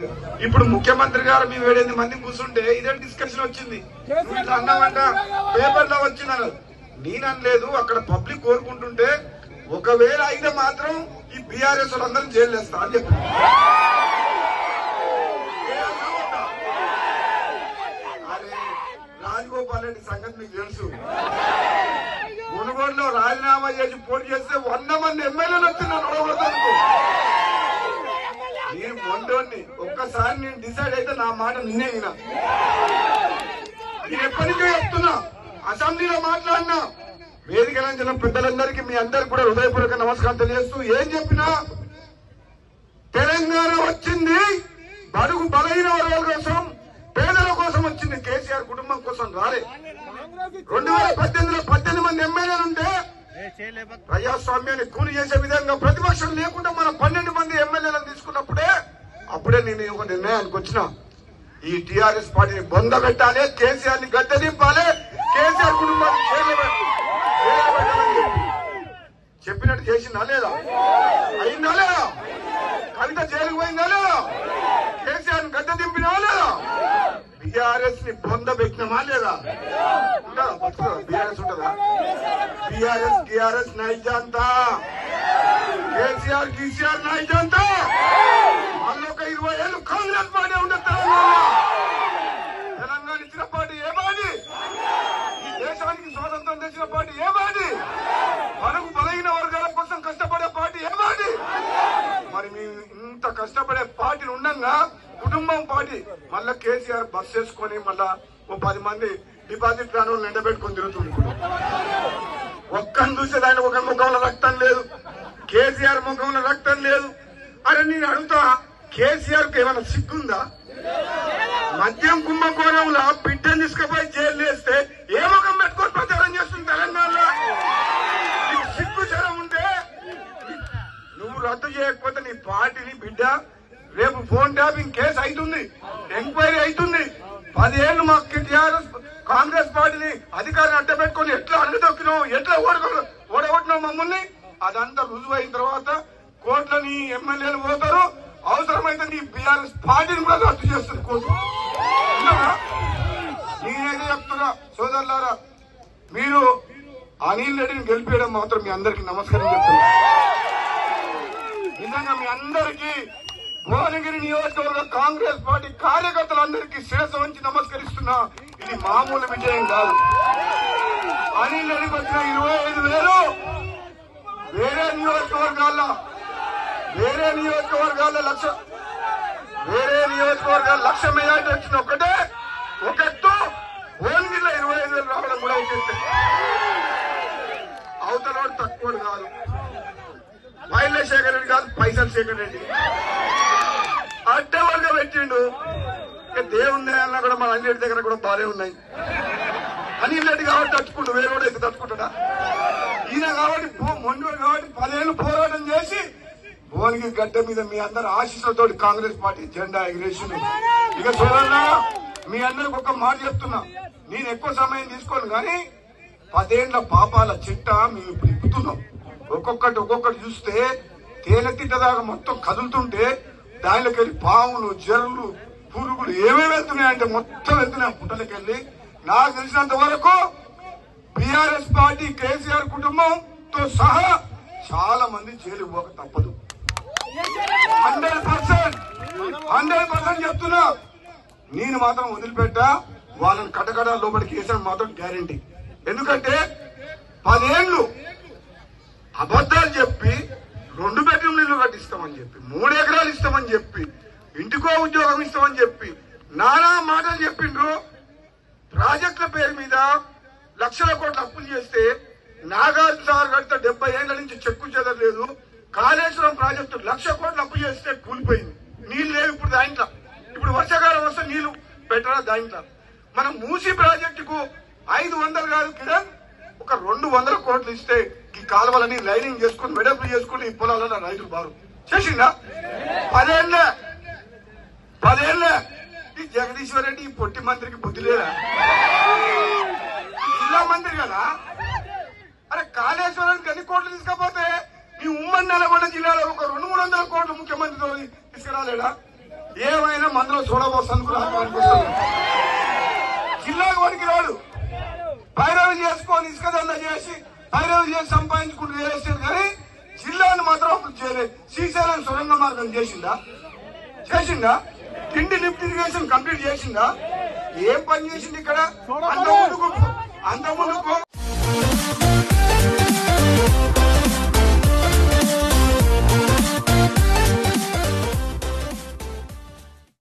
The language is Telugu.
ఇప్పుడు ముఖ్యమంత్రి గారు మీ 7 మంది కూర్చుంటే ఇదే డిస్కషన్ వచ్చింది. ఇట్లా అన్నామంట పేపర్ లో వచ్చిందన్న నేననలేదు. అక్కడ పబ్లిక్ కోరుకుంటుంటే ఒకవేళ అయితే మాత్రం ఈ బీఆర్ఎస్ వాళ్ళందరూ జైలు వేస్తా అని చెప్పి అరే రాజగోపాల్ రెడ్డి సంగతి మీకు తెలుసు. మునుగోడులో రాజీనామా చేసి పోటీ చేస్తే 100 మంది ఎమ్మెల్యేలు వచ్చిన్నారు. నేను మొండోని ఒక్కసారి నేను డిసైడ్ అయితే నా మాట నిన్నే వినా. నేను ఎప్పటికీ చెప్తున్నా, అసెంబ్లీలో మాట్లాడినా వేదికలంచిన పెద్దలందరికీ మీ అందరికి కూడా హృదయపూర్వక నమస్కారం తెలియజేస్తూ ఏం చెప్పినా తెలంగాణ వచ్చింది బడుగు బలహీన వర్గాల కోసం పేదల కోసం వచ్చింది. కేసీఆర్ కుటుంబం కోసం రాలే. 2018లో 18 మంది ఎమ్మెల్యేలుంటే ప్రజాస్వామ్యాన్ని కూలి చేసే విధంగా ప్రతిపక్షం లేకుండా మనం 12 మంది ఎమ్మెల్యేలను తీసుకున్నప్పుడే అప్పుడే నేను ఒక నిర్ణయానికి వచ్చిన ఈ టీఆర్ఎస్ పార్టీని బొంద పెట్టాలి, కేసీఆర్ ని గద్దె దింపాలి, కేసీఆర్ కుటుంబాన్ని చెప్పినట్టు చేసిందా లేదా? అయిందా లేదా? కవిత జైలుకు పోయిందా లేదా? కేసీఆర్ ని గద్దె దింపినా లేదా? బీఆర్ఎస్ ని బొంద పెట్టినమా లేదా? ఉంటుందా బీఆర్ఎస్? ఉంటుందా? బీఆర్ఎస్ టీఆర్ఎస్ నై జాంతా, కేసీఆర్ కేసీఆర్ నై జాంతా. వాళ్ళొక 20 ఏళ్ళు కాంగ్రెస్ పార్టీ ఉండదు. తెలంగాణ ఇచ్చిన పార్టీ ఏ పార్టీ? ఈ దేశానికి స్వాతంత్రం తెచ్చిన పార్టీ ఏ పార్టీ? మనకు బలహీన వర్గాల కోసం కష్టపడే పార్టీ ఏ పార్టీ? మరి మేము ఇంత కష్టపడే పార్టీని ఉండగా కుటుంబం పార్టీ మళ్ళా కేసీఆర్ బస్ చేసుకుని మళ్ళా ఓ 10 మంది డిపాజిట్ రాని వాళ్ళు ఎండబెట్టుకుని తిరుగుతుంది. ఒక్కని చూసేది ఆయన ఒక ముఖంలో రక్తం లేదు, కేసీఆర్ ముఖంలో రక్తం లేదు. అరే నేను అడుగుతా, కేసీఆర్ కు ఏమైనా సిగ్గుందా? మద్యం కుంభకోణంలో బిడ్డను తీసుకుపోయి జైలు వేస్తే ఏ ముఖం పెట్టుకొని ప్రచారం చేస్తుంది తెలంగాణలో? నీకు సిగ్గు జరం ఉంటే నువ్వు రద్దు చేయకపోతే నీ పార్టీని బిడ్డ రేపు ఫోన్ ట్యాపింగ్ కేసు అవుతుంది, ఎంక్వైరీ అవుతుంది. 10 ఏళ్లు మాకు టీఆర్ఎస్ కాంగ్రెస్ పార్టీని అధికారాన్ని అడ్డపెట్టుకుని ఎట్లా అడగదొక్కినావు, ఎట్లా ఓడగొట్టినావు మమ్మల్ని, అదంతా రుజువు అయిన తర్వాత కోర్టులని ఎమ్మెల్యేలు పోతారు. అవసరమైతే నీ బీఆర్ఎస్ పార్టీని కూడా రద్దు చేస్తుంది కోర్టు. నేనైతే చెప్తున్నా సోదరులారా, మీరు అనిల్ రెడ్డిని గెలిపేయడం మాత్రం మీ అందరికీ నమస్కారం చెప్తున్నా. నిజంగా మీ అందరికీ భువనగిరి నియోజకవర్గ కాంగ్రెస్ పార్టీ కార్యకర్తలందరికీ శిరస్సు వంచి నమస్కరిస్తున్నా. ఇది మామూలు విజయం కాదు. అనిల్ రెడ్డికి వచ్చిన 25,000 వేరే నియోజకవర్గాల్లో లక్ష మెజార్టీ వచ్చిన ఒకటే ఒక ఎత్తు. భువనగిరిలో 25,000 రావడం కూడా ఒక ఎత్తు. అవతల వాడు తక్కువ కాదు, వైల్య శేఖర్ రెడ్డి కాదు, పైసలు శేఖర్ రెడ్డి అడ్డవర్గా పెట్టిండు. దేవుని అన్నా కూడా మన అన్నిటి దగ్గర కూడా బాగానే ఉన్నాయి. అనిల్ రెడ్డి కాబట్టి తట్టుకుంటూ వేరే కూడా అయితే తట్టుకుంటాడా? ఈయన కాబట్టి మొండోడు కాబట్టి 10 ఏళ్లు పోరాటం చేసి భువనగిరి గడ్డ మీద మీ అందరి ఆశీస్సులతో కాంగ్రెస్ పార్టీ జెండా ఎగిరేసింది. ఇక చూడన్నా మీ అందరికి ఒక మాట చెప్తున్నా, నేను ఎక్కువ సమయం తీసుకోను కానీ 10 ఏళ్ల పాపాల చిట్ట మేము ఇప్పుడు ఇప్పుతున్నాం. ఒక్కొక్కటి చూస్తే తేనెతిట్ట దాకా మొత్తం కదులుతుంటే దానిలోకి వెళ్ళి పాములు, జర్రులు, పురుగులు ఏమేమి వెళ్తున్నాయంటే మొత్తం వెళ్తున్నాయి పుట్టలకి వెళ్ళి. నాకు తెలిసినంత వరకు బీఆర్ఎస్ పార్టీ కేసీఆర్ కుటుంబంతో సహా చాలా మంది జైలు పోక తప్పదు. 100% చెప్తున్నా. నేను మాత్రం వదిలిపెట్టా, వాళ్ళని కటకడ లోపలికి వేసాను మాత్రం గ్యారంటీ. ఎందుకంటే 10 ఏళ్లు అబద్దాలు చెప్పి 2 బెడ్రూమ్ ఇల్లు కట్టిస్తామని చెప్పి, 3 ఎకరాలు ఇస్తామని చెప్పి, ఇంటికో ఉద్యోగం ఇస్తామని చెప్పి నానా మాటలు చెప్పిండ్రు. ప్రాజెక్టుల పేరు మీద లక్షల కోట్ల అప్పులు చేస్తే నాగార్జున సాగర్ కడితే 70 ఏళ్ల నుంచి చెక్కు చెదరలేదు. కాళేశ్వరం ప్రాజెక్టు 1,00,000 కోట్లు అప్పు చేస్తే కూలిపోయింది. నీళ్లు లేవు ఇప్పుడు దాంట్లో. ఇప్పుడు వర్షాకాలం వస్తే నీళ్లు పెట్టరా దాంట్లో. మనం మూసీ ప్రాజెక్టుకు 500 కాదు కిరణ్, ఒక 200 కోట్లు ఇస్తే ఈ కాలువలని లైనింగ్ చేసుకుని వెడల్పు చేసుకుని ఈ పొలాలలో రైతులు బారు చేసిందా? 10 ఏళ్లే ఈ జగదీశ్వర్ రెడ్డి ఈ పొట్టి మంత్రికి బుద్ధి లేదా? జిల్లా మంత్రి కదా. అరే కాళేశ్వరానికి ఎన్ని కోట్లు తీసుకపోతే ఈ ఉమ్మడి నల్గొండ జిల్లాలో ఒక 200-300 కోట్లు ముఖ్యమంత్రితో తీసుకురాలేడా? ఏమైనా మందులో చూడబోస్తాను అనిపిస్తుంది. జిల్లాకు వనికి రాడు, పైరవి చేసుకొని ఇసుక దందా చేసి పైరవి చేసి సంపాదించుకుంటూ చేసాడు కానీ జిల్లాను మాత్రం అప్పుడు చేయలేదు. శ్రీశైలం సొరంగ మార్గం చేసిందా? తిండి లిఫ్ట్ ఇరిగేషన్ కంప్లీట్ చేసిందా? ఏం పని చేసింది ఇక్కడ? అంత